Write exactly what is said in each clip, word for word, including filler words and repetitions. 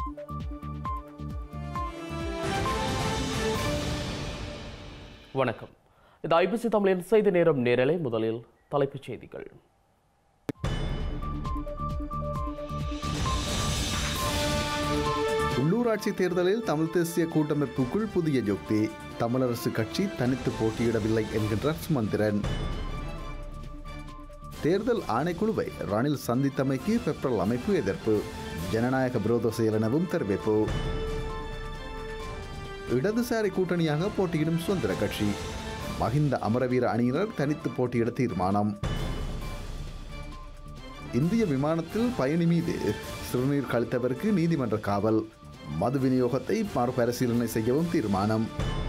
வணக்கம். இது ஐபிசி தமிழின் செய்தி நேரம் நேரலை. முதலில் தலைப்புச் செய்திகள். உள்ளூராட்சி தேர்தலில் தமிழ் தேசிய கூட்டமைப்புக்குள் புதிய யுக்தி. தமிழரசு கட்சி தனித்து போட்டியிடவில்லை என்கின்ற சுமந்திரன். தேர்தல் ஆணைக்குழுவை ரணில் சந்தித்தமைக்கு பெப்ரல் அமைப்பு எதிர்ப்பு. ஜனநாயக விரோத செயல் எனவும் தெரிவிப்பு. இடதுசாரி கூட்டணியாக போட்டியிடும் சுதந்திர கட்சி. மஹிந்த அமரவீர அணியினர் தனித்து போட்டியிட தீர்மானம். இந்திய விமானத்தில் பயணி மீது சிறுநீர் கழித்தவருக்கு நீதிமன்ற காவல். மது விநியோகத்தை மறுபரிசீலனை செய்யவும் தீர்மானம்.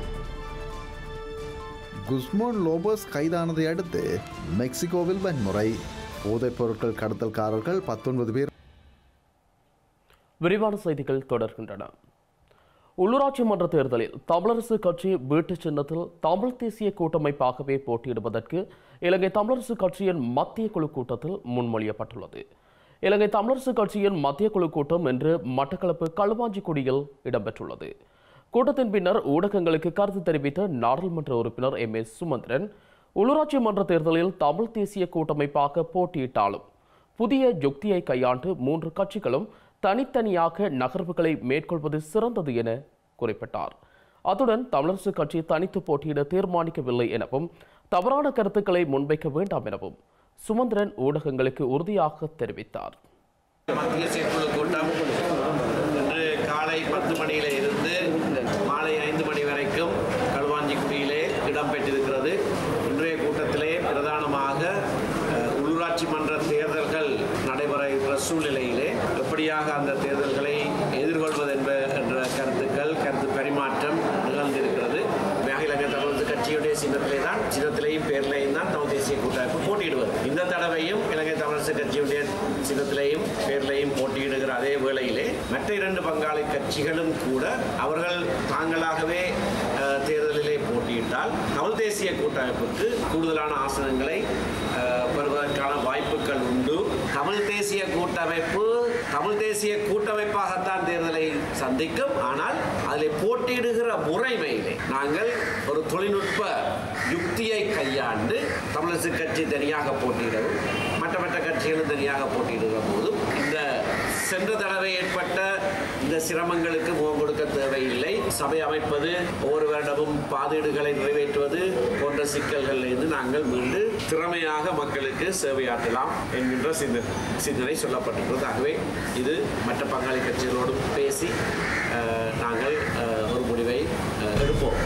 குஸ்மோன் லோபஸ் கைதானதை அடுத்து மெக்சிகோவில் வன்முறை. போதைப் பொருட்கள் கடத்தல்காரர்கள் பத்தொன்பது பேர். விரிவான செய்திகள் தொடர்கின்றன. உள்ளூராட்சி மன்ற தேர்தலில் தமிழரசு கட்சி வீட்டு சின்னத்தில் தமிழ் தேசிய கூட்டமைப்பாகவே போட்டியிடுவதற்கு இலங்கை தமிழரசு கட்சியின் மத்திய குழு கூட்டத்தில் முன்மொழியப்பட்டுள்ளது. இலங்கை தமிழரசு கட்சியின் மத்திய குழு கூட்டம் இன்று மட்டக்களப்பு களுவாஞ்சிக்குடியில் இடம்பெற்றுள்ளது. கூட்டத்தின் பின்னர் ஊடகங்களுக்கு கருத்து தெரிவித்த நாடாளுமன்ற உறுப்பினர் எம் எஸ் சுமந்திரன், உள்ளூராட்சி மன்ற தேர்தலில் தமிழ் தேசிய கூட்டமைப்பாக போட்டியிட்டாலும் புதிய யுக்தியை கையாண்டு மூன்று கட்சிகளும் தனித்தனியாக நகர்வுகளை மேற்கொள்வது சிறந்தது என குறிப்பிட்டார். அத்துடன் தமிழரசு கட்சி தனித்து போட்டியிட தீர்மானிக்கவில்லை எனவும் தவறான கருத்துக்களை முன்வைக்க வேண்டாம் எனவும் சுமந்திரன் ஊடகங்களுக்கு உறுதியாக தெரிவித்தார். மத்திய செயற்குழு கூட்டம் இன்று காலை பத்து மணியில இருந்து மாலை ஐந்து மணி வரைக்கும் களுவாஞ்சிக்குடியிலே இடம்பெற்றிருக்கிறது. இன்றைய கூட்டத்திலே பிரதானமாக உள்ளூராட்சி மன்ற தேர்தல்கள் நடைபெற இருக்கிற சூழ்நிலையிலே எப்படியாக அந்த தேர்தல்களை எதிர்கொள்வது என்ப என்ற கருத்துக்கள் கருத்து பரிமாற்றம் நிகழ்ந்திருக்கிறது. இலங்கை தமிழரசு கட்சியுடைய சின்னத்திலே தான் சின்னத்திலேயும் பேரிலேயும் தான் தமிழ் தேசிய கூட்டமைப்பு போட்டியிடுவது. இந்த தடவையும் இலங்கை தமிழரசு கட்சியுடைய சின்னத்திலேயும் பேரிலேயும் போட்டியிடுகிற அதே வேளையிலே மற்ற இரண்டு பங்காளி கட்சிகளும் கூட அவர்கள் தாங்களாகவே தேர்தலிலே போட்டியிட்டால் தமிழ் தேசிய கூட்டமைப்புக்கு கூடுதலான ஆசனங்களை பெறுவதற்கான வாய்ப்புகள் உண்டு. தமிழ் தேசிய கூட்டமைப்பு தமிழ் தேசிய கூட்டமைப்பாகத்தான் தேர்தலை சந்திக்கும். ஆனால் அதில் போட்டியிடுகிற முறைமையிலே நாங்கள் ஒரு தொழில்நுட்ப யுக்தியை கையாண்டு தமிழரசு கட்சி தனியாக போட்டியிடவும் மற்ற மற்ற கட்சிகளும் தனியாக போட்டியிடுகிற போதும் இந்த சென்ற தடவை ஏற்பட்ட இந்த சிரமங்களுக்கு முகம் கொடுக்க தேவையில்லை. சபை அமைப்பது, ஒவ்வொரு வருடமும் பாதீடுகளை நிறைவேற்றுவது போன்ற சிக்கல்களிலிருந்து நாங்கள் மீண்டு திறமையாக மக்களுக்கு சேவையாற்றலாம் என்கின்ற சிந்தனை சொல்லப்பட்டிருக்கிறது. ஆகவே இது மற்ற பங்காளி கட்சிகளோடும் பேசி நாங்கள் ஒரு முடிவை எடுப்போம்.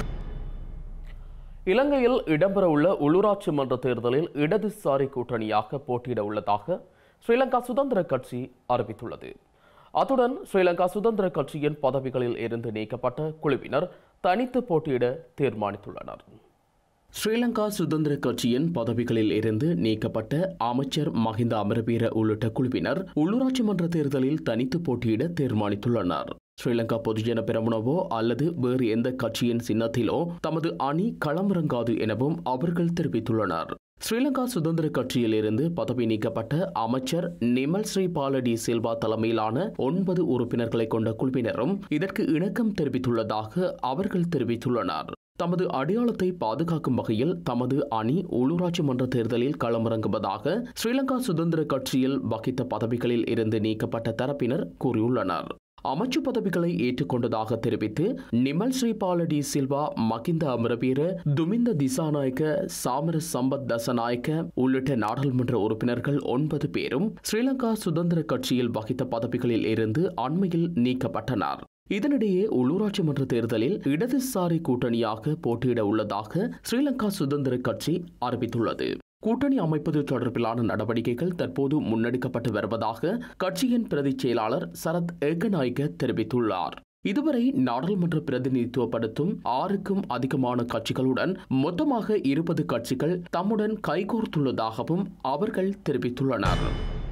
இலங்கையில் இடம்பெறவுள்ள உள்ளூராட்சி மன்ற தேர்தலில் இடதுசாரி கூட்டணியாக போட்டியிட உள்ளதாக ஸ்ரீலங்கா சுதந்திர கட்சி அறிவித்துள்ளது. அத்துடன் ஸ்ரீலங்கா சுதந்திர கட்சியின் பதவிகளில் இருந்து நீக்கப்பட்ட குழுவினர் தனித்து போட்டியிட தீர்மானித்துள்ளனர். ஸ்ரீலங்கா சுதந்திர கட்சியின் பதவிகளில் இருந்து நீக்கப்பட்ட அமைச்சர் மஹிந்த அமரவீர உள்ளிட்ட குழுவினர் உள்ளூராட்சி மன்ற தேர்தலில் தனித்து போட்டியிட தீர்மானித்துள்ளனர். ஸ்ரீலங்கா பொதுஜன பெரமுனவோ அல்லது வேறு எந்த கட்சியின் சின்னத்திலோ தமது அணி களமிறங்காது எனவும் அவர்கள் தெரிவித்துள்ளனர். ஸ்ரீலங்கா சுதந்திர கட்சியில் இருந்து பதவி நீக்கப்பட்ட அமைச்சர் நிமல் ஸ்ரீ பாலடி சில்வா தலைமையிலான ஒன்பது உறுப்பினர்களை கொண்ட குழுவினரும் இதற்கு இணக்கம் தெரிவித்துள்ளதாக அவர்கள் தெரிவித்துள்ளனர். தமது அடையாளத்தை பாதுகாக்கும் வகையில் தமது அணி உள்ளூராட்சி மன்ற தேர்தலில் களமிறங்குவதாக ஸ்ரீலங்கா சுதந்திர கட்சியில் வகித்த பதவிகளில் இருந்து நீக்கப்பட்ட தரப்பினர் கூறியுள்ளனர். அமைச்சு பதவிகளை ஏற்றுக்கொண்டதாக தெரிவித்து நிமல் ஸ்ரீ பாலடி சில்வா, மகிந்த அமரவீர, துமிந்த திசாநாயக்க, சாமர சம்பத் தசநாயக்க உள்ளிட்ட நாடாளுமன்ற உறுப்பினர்கள் ஒன்பது பேரும் ஸ்ரீலங்கா சுதந்திர கட்சியில் வகித்த பதவிகளில் இருந்து அண்மையில் நீக்கப்பட்டனர். இதனிடையே உள்ளூராட்சி மன்ற தேர்தலில் இடதுசாரி கூட்டணியாக போட்டியிட உள்ளதாக ஸ்ரீலங்கா சுதந்திர கட்சி அறிவித்துள்ளது. கூட்டணி அமைப்பது தொடர்பிலான நடவடிக்கைகள் தற்போது முன்னெடுக்கப்பட்டு வருவதாக கட்சியின் பிரதி செயலாளர் சரத் ஏகநாயக்க தெரிவித்துள்ளார். இதுவரை நாடாளுமன்ற பிரதிநிதித்துவப்படுத்தும் ஆறுக்கும் அதிகமான கட்சிகளுடன் மொத்தமாக இருபது கட்சிகள் தம்முடன் கைகோர்த்துள்ளதாகவும் அவர்கள் தெரிவித்துள்ளனர்.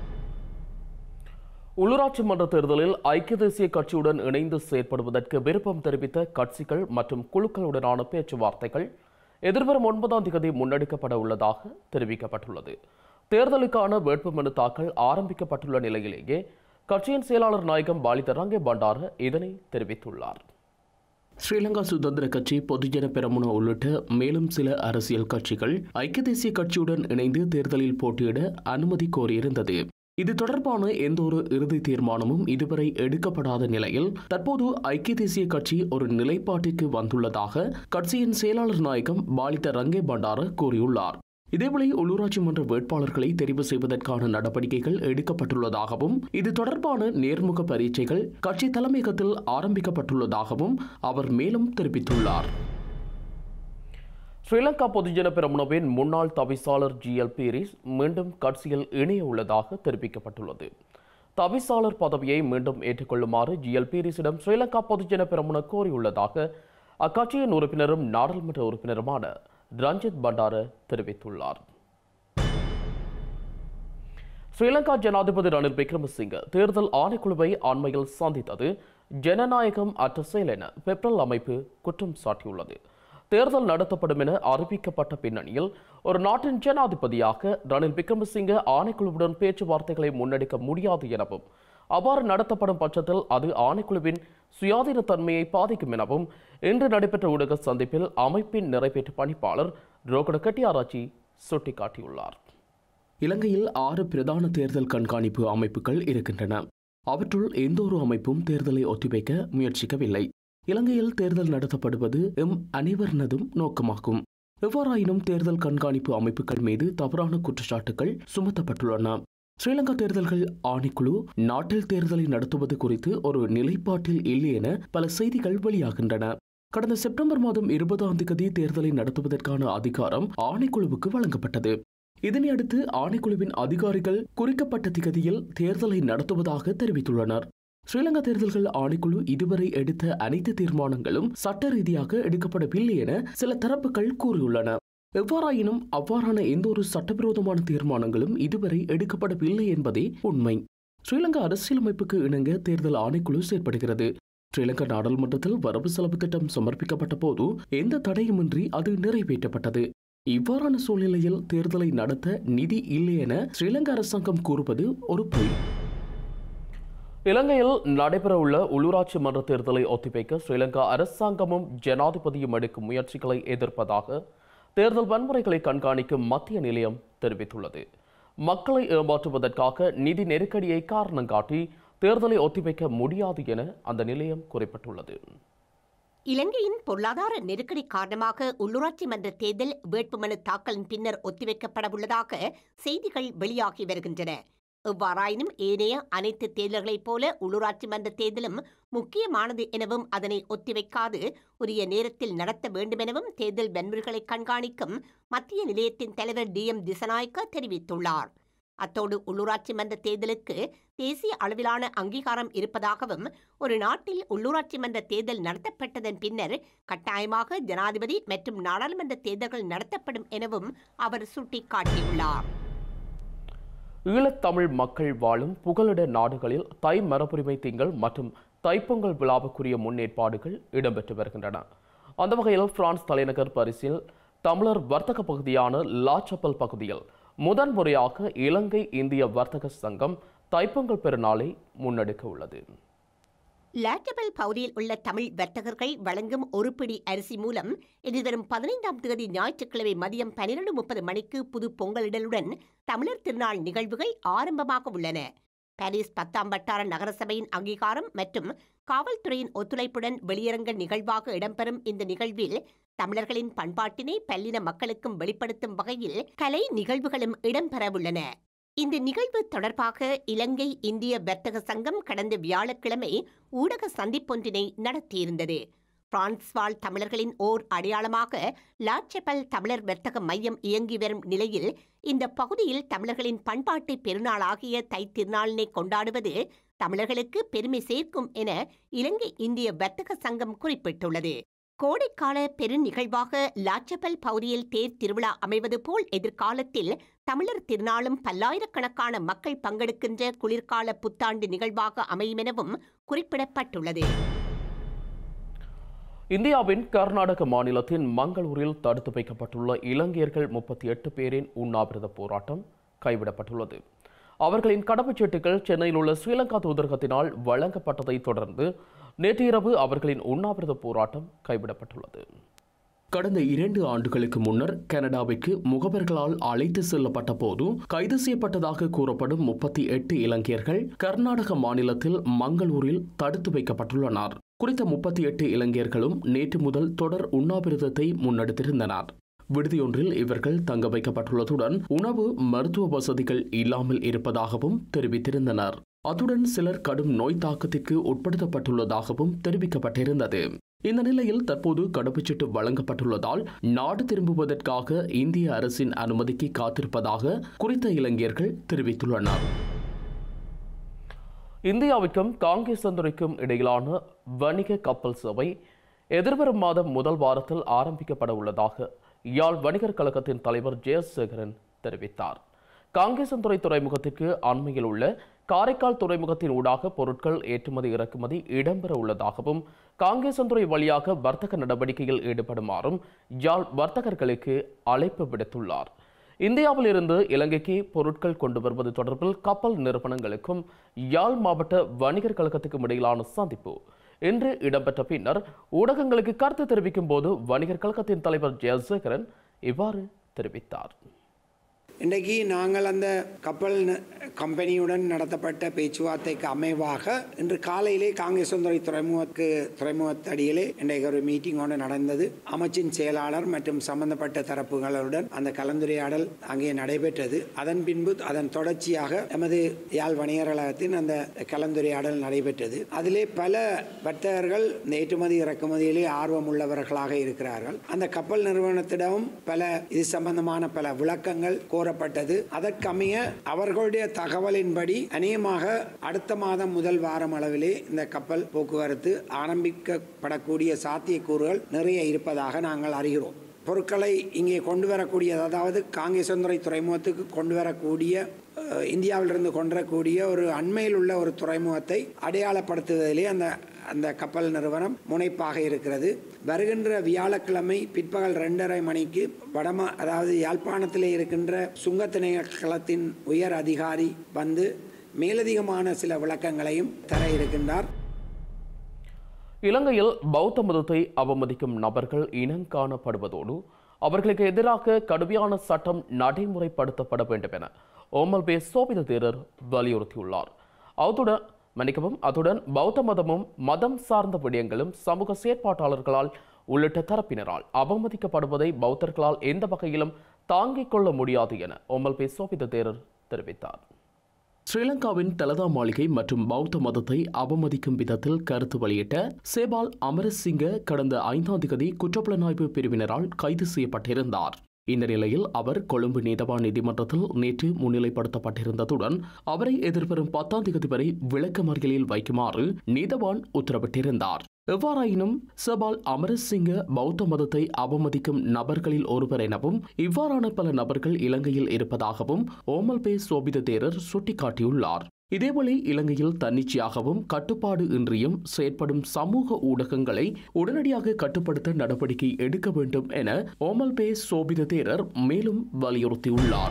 உள்ளூராட்சி மன்ற தேர்தலில் ஐக்கிய தேசிய கட்சியுடன் இணைந்து செயற்படுவதற்கு விருப்பம் தெரிவித்த கட்சிகள் மற்றும் குழுக்களுடனான பேச்சுவார்த்தைகள் எதிர்வரும் ஒன்பதாம் தேதி முன்னெடுக்கப்பட உள்ளதாக தெரிவிக்கப்பட்டுள்ளது. தேர்தலுக்கான வேட்புமனு தாக்கல் ஆரம்பிக்கப்பட்டுள்ள நிலையிலேயே கட்சியின் செயலாளர் நாயகம் பாலித ரங்கே பண்டார இதனை தெரிவித்துள்ளார். ஸ்ரீலங்கா சுதந்திர கட்சி, பொதுஜன பெரமுன உள்ளிட்ட மேலும் சில அரசியல் கட்சிகள் ஐக்கிய தேசிய கட்சியுடன் இணைந்து தேர்தலில் போட்டியிட அனுமதி கோரியிருந்தது. இது தொடர்பான எந்தொரு இறுதி தீர்மானமும் இதுவரை எடுக்கப்படாத நிலையில் தற்போது ஐக்கிய தேசிய கட்சி ஒரு நிலைப்பாட்டிற்கு வந்துள்ளதாக கட்சியின் செயலாளர் நாயகம் பாலித ரங்கே பண்டார கூறியுள்ளார். இதேவேளை உள்ளூராட்சி மன்ற வேட்பாளர்களை தெரிவு செய்வதற்கான நடவடிக்கைகள் எடுக்கப்பட்டுள்ளதாகவும் இது தொடர்பான நேர்முக பரீட்சைகள் கட்சி தலைமையகத்தில் ஆரம்பிக்கப்பட்டுள்ளதாகவும் அவர் மேலும் தெரிவித்துள்ளார். ஸ்ரீலங்கா பொதுஜன பெரமுனவின் முன்னாள் தவிசாளர் ஜி எல் பீரிஸ் மீண்டும் கட்சியில் இணைய உள்ளதாக தெரிவிக்கப்பட்டுள்ளது. தவிசாளர் பதவியை மீண்டும் ஏற்றுக்கொள்ளுமாறு ஜி எல் பீரிஸிடம் ஸ்ரீலங்கா பொதுஜன பெரமுன கோரியுள்ளதாக அக்கட்சியின் உறுப்பினரும் நாடாளுமன்ற உறுப்பினருமான ரஞ்சித் பண்டார தெரிவித்துள்ளார். ஸ்ரீலங்கா ஜனாதிபதி ரணில் விக்ரமசிங்க தேர்தல் ஆணைக்குழுவை அண்மையில் சந்தித்தது ஜனநாயகம் அற்ற செயல் என பெப்ரல் அமைப்பு குற்றம் சாட்டியுள்ளது. தேர்தல் நடத்தப்படும் என அறிவிக்கப்பட்ட பின்னணியில் ஒரு நாட்டின் ஜனாதிபதியாக ரணில் விக்ரமசிங்க ஆணைக்குழுவுடன் பேச்சுவார்த்தைகளை முன்னெடுக்க முடியாது எனவும் அவ்வாறு நடத்தப்படும் பட்சத்தில் அது ஆணைக்குழுவின் சுயாதீன தன்மையை பாதிக்கும் எனவும் இன்று நடைபெற்ற ஊடக சந்திப்பில் அமைப்பின் நிறைவேற்று பணிப்பாளர் ரோகட கட்டியாராச்சி சுட்டிக்காட்டியுள்ளார். இலங்கையில் ஆறு பிரதான தேர்தல் கண்காணிப்பு அமைப்புகள் இருக்கின்றன. அவற்றுள் எந்த ஒரு அமைப்பும் தேர்தலை ஒத்திவைக்க முயற்சிக்கவில்லை. இலங்கையில் தேர்தல் நடத்தப்படுவது எம் அனைவரினதும் நோக்கமாகும். எவ்வாறாயினும் தேர்தல் கண்காணிப்பு அமைப்புகள் மீது தவறான குற்றச்சாட்டுகள் சுமத்தப்பட்டுள்ளன. ஸ்ரீலங்கா தேர்தல்கள் ஆணைக்குழு நாட்டில் தேர்தலை நடத்துவது குறித்து ஒரு நிலைப்பாட்டில் இல்லை என பல செய்திகள் வெளியாகின்றன. கடந்த செப்டம்பர் மாதம் இருபதாம் தேதி தேர்தலை நடத்துவதற்கான அதிகாரம் ஆணைக்குழுவுக்கு வழங்கப்பட்டது. இதனையடுத்து ஆணைக்குழுவின் அதிகாரிகள் குறிக்கப்பட்ட திகதியில் தேர்தலை நடத்துவதாக தெரிவித்துள்ளனர். ஸ்ரீலங்கா தேர்தல்கள் ஆணைக்குழு இதுவரை எடுத்த அனைத்து தீர்மானங்களும் சட்ட ரீதியாக எடுக்கப்படவில்லை என சில தரப்புகள் கூறியுள்ளன. எவ்வாறாயினும் அவ்வாறான எந்த ஒரு சட்டவிரோதமான தீர்மானங்களும் இதுவரை எடுக்கப்படவில்லை என்பதே உண்மை. ஸ்ரீலங்கா அரசியலமைப்புக்கு இணங்க தேர்தல் ஆணைக்குழு செயற்படுகிறது. ஸ்ரீலங்கா நாடாளுமன்றத்தில் வரவு செலவு திட்டம் சமர்ப்பிக்கப்பட்ட போது எந்த தடையுமின்றி அது நிறைவேற்றப்பட்டது. இவ்வாறான சூழ்நிலையில் தேர்தலை நடத்த நிதி இல்லை என ஸ்ரீலங்கா அரசாங்கம் கூறுவது ஒரு பொய். இலங்கையில் நடைபெறவுள்ள உள்ளூராட்சி மன்ற தேர்தலை ஒத்திவைக்க ஸ்ரீலங்கா அரசாங்கமும் ஜனாதிபதியும் எடுக்கும் முயற்சிகளை எதிர்ப்பதாக தேர்தல் வன்முறைகளை கண்காணிக்கும் மத்திய நிலையம் தெரிவித்துள்ளது. மக்களை ஏமாற்றுவதற்காக நிதி நெருக்கடியை காரணம் காட்டி தேர்தலை ஒத்திவைக்க முடியாது என அந்த நிலையம் குறிப்பிட்டுள்ளது. இலங்கையின் பொருளாதார நெருக்கடி காரணமாக உள்ளூராட்சி மன்ற தேர்தல் வேட்புமனு தாக்கலின் பின்னர் ஒத்திவைக்கப்படவுள்ளதாக செய்திகள் வெளியாகி வருகின்றன. எவ்வாறாயினும் ஏனைய அனைத்து தேர்தல்களைப் போல உள்ளூராட்சி மன்ற தேர்தலும் முக்கியமானது எனவும் அதனை ஒத்திவைக்காது உரிய நேரத்தில் நடத்த வேண்டுமெனவும் தேர்தல் வன்முறைகளை கண்காணிக்கும் மத்திய நிலையத்தின் தலைவர் டி எம் திசநாயக்க தெரிவித்துள்ளார். அத்தோடு உள்ளூராட்சி மன்ற தேர்தலுக்கு தேசிய அளவிலான அங்கீகாரம் இருப்பதாகவும் ஒரு நாட்டில் உள்ளூராட்சி மன்ற தேர்தல் நடத்தப்பட்டதன் பின்னர் கட்டாயமாக ஜனாதிபதி மற்றும் நாடாளுமன்ற தேர்தல்கள் நடத்தப்படும் எனவும் அவர் சுட்டிக்காட்டியுள்ளார். ஈழத்தமிழ் மக்கள் வாழும் புகலிட நாடுகளில் தை மரபுரிமை திங்கள் மற்றும் தைப்பொங்கல் விழாவுக்குரிய முன்னேற்பாடுகள் இடம்பெற்று வருகின்றன. அந்த வகையில் பிரான்ஸ் தலைநகர் பாரிஸில் தமிழர் வர்த்தக பகுதியான லாச்சப்பல் பகுதியில் முதன்முறையாக இலங்கை இந்திய வர்த்தக சங்கம் தைப்பொங்கல் பெருநாளை முன்னெடுக்க உள்ளது. லாச்சப்பல் பகுதியில் உள்ள தமிழ் வர்த்தகர்கள் வழங்கும் ஒரு பிடி அரிசி மூலம் எதிர்வரும் பதினைந்தாம் தேதி ஞாயிற்றுக்கிழமை மதியம் பனிரெண்டு முப்பது மணிக்கு புது பொங்கலிடலுடன் தமிழர் திருநாள் நிகழ்வுகள் ஆரம்பமாக உள்ளன. பாரிஸ் பத்தாம் வட்டார நகரசபையின் அங்கீகாரம் மற்றும் காவல்துறையின் ஒத்துழைப்புடன் வெளியரங்க நிகழ்வாக இடம்பெறும் இந்த நிகழ்வில் தமிழர்களின் பண்பாட்டினை பல்லின மக்களுக்கும் வெளிப்படுத்தும் வகையில் கலை நிகழ்வுகளும் இடம்பெறவுள்ளன. இந்த நிகழ்வு தொடர்பாக இலங்கை இந்திய வர்த்தக சங்கம் கடந்த வியாழக்கிழமை ஊடக சந்திப்பொன்றினை நடத்தியிருந்தது. பிரான்ஸ் வாழ் தமிழர்களின் ஓர் அடையாளமாக லாச்சப்பல் தமிழர் வர்த்தக மையம் இயங்கி வரும் நிலையில் இந்த பகுதியில் தமிழர்களின் பண்பாட்டு பெருநாளாகிய தை திருநாளினை கொண்டாடுவது தமிழர்களுக்கு பெருமை சேர்க்கும் என இலங்கை இந்திய வர்த்தக சங்கம் குறிப்பிட்டுள்ளது. கோடைக்கால பெருநிகழ்வாக லாச்சப்பல் பகுதியில் தேர் திருவிழா அமைவது போல் எதிர்காலத்தில் தமிழர் திருநாளும் பல்லாயிரக்கணக்கான மக்கள் பங்கெடுக்கின்ற குளிர்கால புத்தாண்டு நிகழ்வாக அமையும் எனவும் குறிப்பிடப்பட்டுள்ளது. இந்தியாவின் கர்நாடக மாநிலத்தின் மங்களூரில் தடுத்து வைக்கப்பட்டுள்ள இலங்கையர்கள் முப்பத்தி எட்டு பேரின் உண்ணாவிரத போராட்டம் கைவிடப்பட்டுள்ளது. அவர்களின் கடவுச்சீட்டுகள் சென்னையில் உள்ள ஸ்ரீலங்கா தூதரகத்தினால் வழங்கப்பட்டதை தொடர்ந்து நேற்று இரவு அவர்களின் உண்ணாவிரத போராட்டம் கைவிடப்பட்டுள்ளது. கடந்த இரண்டு ஆண்டுகளுக்கு முன்னர் கனடாவிற்கு முகவர்களால் அழைத்து செல்லப்பட்ட போது கைது செய்யப்பட்டதாக கூறப்படும் முப்பத்தி எட்டு இலங்கையர்கள் கர்நாடக மாநிலத்தில் மங்களூரில் தடுத்து வைக்கப்பட்டுள்ளனர். குறித்த முப்பத்தி எட்டு இலங்கையர்களும் நேற்று முதல் தொடர் உண்ணாவிரதத்தை முன்னெடுத்திருந்தனர். விடுதியொன்றில் இவர்கள் தங்க வைக்கப்பட்டுள்ளதுடன் உணவு மருத்துவ வசதிகள் இல்லாமல் இருப்பதாகவும் தெரிவித்திருந்தனர். அத்துடன் சிலர் கடும் நோய் தாக்கத்திற்கு உட்படுத்தப்பட்டுள்ளதாகவும் தெரிவிக்கப்பட்டிருந்தது. இந்த நிலையில் தற்போது கடவுச்சீட்டு வழங்கப்பட்டுள்ளதால் நாடு திரும்புவதற்காக இந்திய அரசின் அனுமதிக்கு காத்திருப்பதாக குறித்த இலங்கையர்கள் தெரிவித்துள்ளனர். இந்தியாவுக்கும் காங்கேசந்துறைக்கும் இடையிலான வணிக கப்பல் சேவை எதிர்வரும் மாதம் முதல் வாரத்தில் ஆரம்பிக்கப்பட உள்ளதாக யாழ் வணிகர் கழகத்தின் தலைவர் ஜெயசேகரன் தெரிவித்தார். காங்கேசந்துறை துறைமுகத்திற்கு அண்மையில் உள்ள காரைக்கால் துறைமுகத்தின் ஊடாக பொருட்கள் ஏற்றுமதி இறக்குமதி இடம்பெற உள்ளதாகவும் காங்கேசந்துறை வழியாக வர்த்தக நடவடிக்கையில் ஈடுபடுமாறும் யாழ் வர்த்தகர்களுக்கு அழைப்பு விடுத்துள்ளார். இந்தியாவில் இருந்து இலங்கைக்கு பொருட்கள் கொண்டு வருவது தொடர்பில் கப்பல் நிறுவனங்களுக்கும் யாழ் மாவட்ட வணிகர் கழகத்துக்கும் இடையிலான சந்திப்பு இன்று இடம்பெற்ற பின்னர் ஊடகங்களுக்கு கருத்து தெரிவிக்கும் போது வணிகர் கழகத்தின் தலைவர் ஜெயசேகரன் இவ்வாறு தெரிவித்தார். இன்றைக்கு நாங்கள் அந்த கப்பல் கம்பெனியுடன் நடத்தப்பட்ட பேச்சுவார்த்தைக்கு அமைவாக இன்று காலையிலே காங்கேசந்துறை துறைமுகக்கு துறைமுகத்தடியிலே இன்றைக்கு ஒரு மீட்டிங் ஒன்று நடந்தது. அமைச்சின் செயலாளர் மற்றும் சம்பந்தப்பட்ட தரப்புகளுடன் அந்த கலந்துரையாடல் அங்கே நடைபெற்றது. அதன் பின்பு அதன் தொடர்ச்சியாக எமது யாழ் வணிகர் கழகத்தின் அந்த கலந்துரையாடல் நடைபெற்றது. அதிலே பல வர்த்தகர்கள் இந்த ஏற்றுமதி இறக்குமதியிலே ஆர்வம் உள்ளவர்களாக இருக்கிறார்கள். அந்த கப்பல் நிறுவனத்திடம் பல இது சம்பந்தமான பல விளக்கங்கள் கோரப்பட்டது. அதற்கமைய அவர்களுடைய தகவலின்படி அநேகமாக அடுத்த மாதம் முதல் வாரம் அளவிலே இந்த கப்பல் போக்குவரத்து ஆரம்பிக்கப்படக்கூடிய சாத்தியக்கூறுகள் நிறைய இருப்பதாக நாங்கள் அறிகிறோம். பொருட்களை இங்கே கொண்டு வரக்கூடிய, அதாவது காங்கேசந்துறை துறைமுகத்துக்கு கொண்டு வரக்கூடிய, இந்தியாவிலிருந்து கொண்டு வரக்கூடிய ஒரு அண்மையில் உள்ள ஒரு துறைமுகத்தை அடையாளப்படுத்துவதிலே அந்த அந்த கப்பல் நிறுவனம் முனைப்பாக இருக்கிறது. வருகின்ற வியாழக்கிழமை பிற்பகல் ரெண்டரை மணிக்கு வடமா அதாவது யாழ்ப்பாணத்திலே இருக்கின்ற சுங்க திணைக்களத்தின் உயர் அதிகாரி வந்து மேலதிகமான சில விளக்கங்களையும் தர இருக்கின்றார். இலங்கையில் பௌத்த மதத்தை அவமதிக்கும் நபர்கள் இனங்காணப்படுவதோடு அவர்களுக்கு எதிராக கடுமையான சட்டம் நடைமுறைப்படுத்தப்பட வேண்டும் என ஓமல்பே சோபித தேரர் வலியுறுத்தியுள்ளார். அத்துடன் மன்னிக்கவும் அத்துடன் பௌத்த மதமும் மதம் சார்ந்த விடயங்களும் சமூக செயற்பாட்டாளர்களால் உள்ளிட்ட தரப்பினரால் அவமதிக்கப்படுவதை பௌத்தர்களால் எந்த வகையிலும் தாங்கிக் கொள்ள முடியாது என ஓமல்பே சோபித தேரர் தெரிவித்தார். ஸ்ரீலங்காவின் தலதா மாளிகை மற்றும் பௌத்த மதத்தை அவமதிக்கும் விதத்தில் கருத்து வெளியிட்ட சேபால் அமரசிங்க கடந்த ஐந்தாம் தேதி குற்றப்புலனாய்வு பிரிவினரால் கைது செய்யப்பட்டிருந்தார். இந்த நிலையில் அவர் கொழும்பு நீதவான் நீதிமன்றத்தில் நேற்று முன்னிலைப்படுத்தப்பட்டிருந்ததுடன் அவரை எதிர்வரும் பத்தாம் தேதி வரை விளக்கமறியலில் வைக்குமாறு நீதவான் உத்தரவிட்டிருந்தார். எவ்வாறாயினும் சேபால் அமரசிங்க பௌத்த மதத்தை அவமதிக்கும் நபர்களில் ஒருவர் எனவும் இவ்வாறான பல நபர்கள் இலங்கையில் இருப்பதாகவும் ஓமல்பே சோபித தேரர் சுட்டிக்காட்டியுள்ளார். இதேவேளை இலங்கையில் தன்னிச்சையாகவும் கட்டுப்பாடு இன்றியும் செயற்படும் சமூக ஊடகங்களை உடனடியாக கட்டுப்படுத்த நடவடிக்கை எடுக்க வேண்டும் என ஓமல்பே சோபித தேரர் மேலும் வலியுறுத்தியுள்ளார்.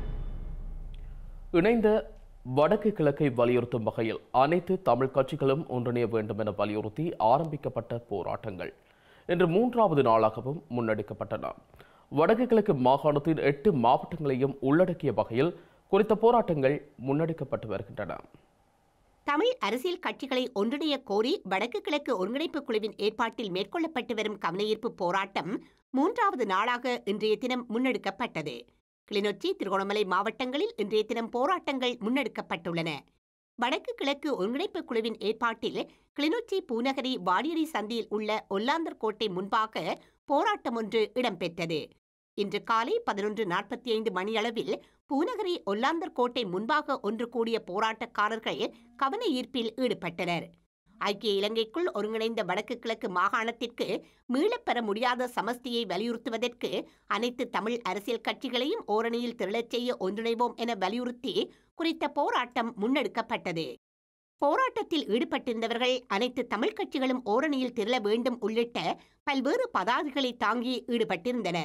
இணைந்த வடக்கு கிழக்கை வலியுறுத்தும் வகையில் அனைத்து தமிழ் கட்சிகளும் ஒன்றிணைய வேண்டும் என வலியுறுத்தி ஆரம்பிக்கப்பட்ட போராட்டங்கள் இன்று மூன்றாவது நாளாகவும் முன்னெடுக்கப்பட்டன. வடக்கு கிழக்கு மாகாணத்தின் எட்டு மாவட்டங்களையும் உள்ளடக்கிய வகையில் குறித்த போராட்டங்கள் முன்னெடுக்கப்பட்டு வருகின்றன. தமிழ் அரசியல் கட்சிகளை ஒன்றிணைய கோரி வடக்கு கிழக்கு ஒருங்கிணைப்பு குழுவின் ஏற்பாட்டில் மேற்கொள்ளப்பட்டு வரும் கவனஈர்ப்பு போராட்டம் மூன்றாவது நாளாக இன்றைய தினம் முன்னெடுக்கப்பட்டது. கிளிநொச்சி, திருகோணமலை மாவட்டங்களில் இன்றைய தினம் போராட்டங்கள் முன்னெடுக்கப்பட்டுள்ளன. வடக்கு கிழக்கு ஒருங்கிணைப்பு குழுவின் ஏற்பாட்டில் கிளிநொச்சி பூநகரி வாடியடி சந்தியில் உள்ள ஒல்லாந்தர் கோட்டை முன்பாக போராட்டம் ஒன்று இடம்பெற்றது. இன்று காலை பதினொன்று நாற்பத்தி ஐந்து மணியளவில் பூநகரி ஒல்லாந்தர் கோட்டை முன்பாக ஒன்று கூடிய போராட்டக்காரர்கள் கவன ஈர்ப்பில் ஈடுபட்டனர். ஐக்கிய இலங்கைக்குள் ஒருங்கிணைந்த வடக்கு கிழக்கு மாகாணத்திற்கு மீளப்பெற முடியாத சமஸ்தியை வலியுறுத்துவதற்கு அனைத்து தமிழ் அரசியல் கட்சிகளையும் ஓரணியில் திரளச் செய்ய ஒன்றிணைவோம் என வலியுறுத்தி குறித்த போராட்டம் முன்னெடுக்கப்பட்டது. போராட்டத்தில் ஈடுபட்டிருந்தவர்கள் அனைத்து தமிழ் கட்சிகளும் ஓரணியில் திரள வேண்டும் உள்ளிட்ட பல்வேறு பதாகைகளை தாங்கி ஈடுபட்டிருந்தனர்.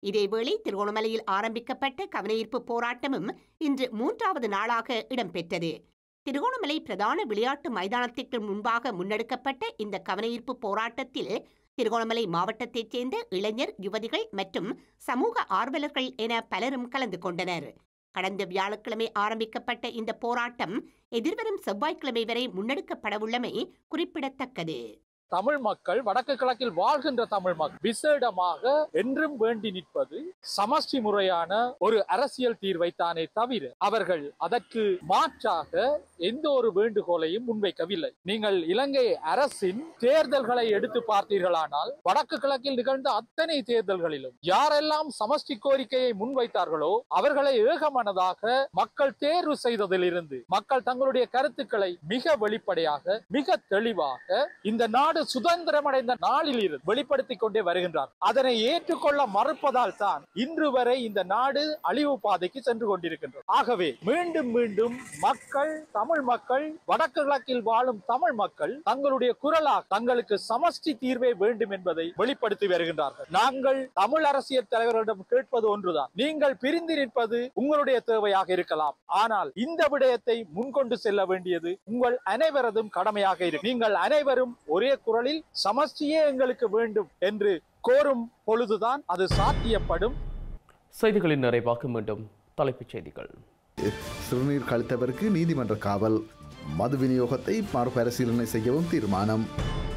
இதேவேளை திருகோணமலையில் ஆரம்பிக்கப்பட்ட கவனஈர்ப்பு போராட்டமும் இன்று மூன்றாவது நாளாக இடம்பெற்றது. திருகோணமலை பிரதான விளையாட்டு மைதானத்திற்கு முன்பாக முன்னெடுக்கப்பட்ட இந்த கவனஈர்ப்பு போராட்டத்தில் திருகோணமலை மாவட்டத்தைச் சேர்ந்த இளைஞர், யுவதிகள் மற்றும் சமூக ஆர்வலர்கள் என பலரும் கலந்து கொண்டனர். கடந்த வியாழக்கிழமை ஆரம்பிக்கப்பட்ட இந்த போராட்டம் எதிர்வரும் செவ்வாய்க்கிழமை வரை முன்னெடுக்கப்படவுள்ளமை குறிப்பிடத்தக்கது. தமிழ் மக்கள் வடக்கு கிழக்கில் வாழ்கின்ற தமிழ் மக்கள் விசேடமாக என்றும் வேண்டி நிற்பது சமஷ்டி முறையான ஒரு அரசியல் தீர்வைத்தானே தவிர அவர்கள் அதற்கு மாற்றாக எந்த ஒரு வேண்டுகோளையும் முன்வைக்கவில்லை. நீங்கள் இலங்கை அரசின் தேர்தல்களை எடுத்து பார்த்தீர்களானால் வடக்கு கிழக்கில் நிகழ்ந்த அத்தனை தேர்தல்களிலும் யாரெல்லாம் சமஷ்டி கோரிக்கையை முன்வைத்தார்களோ அவர்களை ஏகமனதாக மக்கள் தேர்வு செய்ததிலிருந்து மக்கள் தங்களுடைய கருத்துக்களை மிக வெளிப்படையாக மிக தெளிவாக இந்த நாடு சுதந்திரமடைந்த நாளில் இருந்து வெளிப்படுத்திக் கொண்டே வருகின்றார். அதனை ஏற்றுக்கொள்ள மறுப்பதால் தான் இன்று வரை இந்த நாடு அழிவு பாதைக்கு சென்று கொண்டிருக்கின்றது. ஆகவே மீண்டும் மீண்டும் மக்கள், தமிழ் மக்கள், வடக்கு கிழக்கில் வாழும் தமிழ் மக்கள் தங்களுடைய குரலாக தங்களுக்கு சமஷ்டி தீர்வே வேண்டும் என்பதை வெளிப்படுத்தி வருகின்றார்கள். நாங்கள் தமிழ் அரசியல் தலைவர்களிடம் கேட்பது ஒன்றுதான். நீங்கள் பிரிந்து நிற்பது உங்களுடைய தேவையாக இருக்கலாம். ஆனால் இந்த விடயத்தை முன்கொண்டு செல்ல வேண்டியது உங்கள் அனைவரதும் கடமையாக இருக்கு. நீங்கள் அனைவரும் ஒரே குரலில் சமஷ்டியே எங்களுக்கு வேண்டும் என்று கோரும் பொழுதுதான் அது சாத்தியப்படும். செய்திகளின் நிறைவாக மீண்டும் தலைப்புச் செய்திகள். சிறுநீர் கழித்தவருக்கு நீதிமன்ற காவல், மது விநியோகத்தை மறுபரிசீலனை செய்யவும் தீர்மானம்.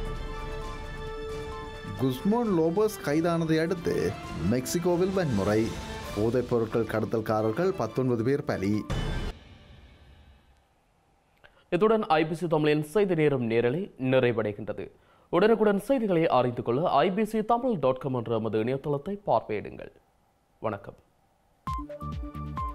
குஸ்மோன் லோபஸ் கைதானதை அடுத்து மெக்சிகோவில் வன்முறை, போதைப் பொருட்கள் கடத்தல்காரர்கள் பத்தொன்பது பேர் பலி. இத்துடன் ஐபிசி தமிழின் செய்தி நேரம் நேரலை நிறைவடைகின்றது. உடனுக்குடன் செய்திகளை அறிந்து கொள்ள ஐபிசி தமிழ் டாட் காம் என்ற நமது இணையதளத்தை பார்வையிடுங்கள். வணக்கம்.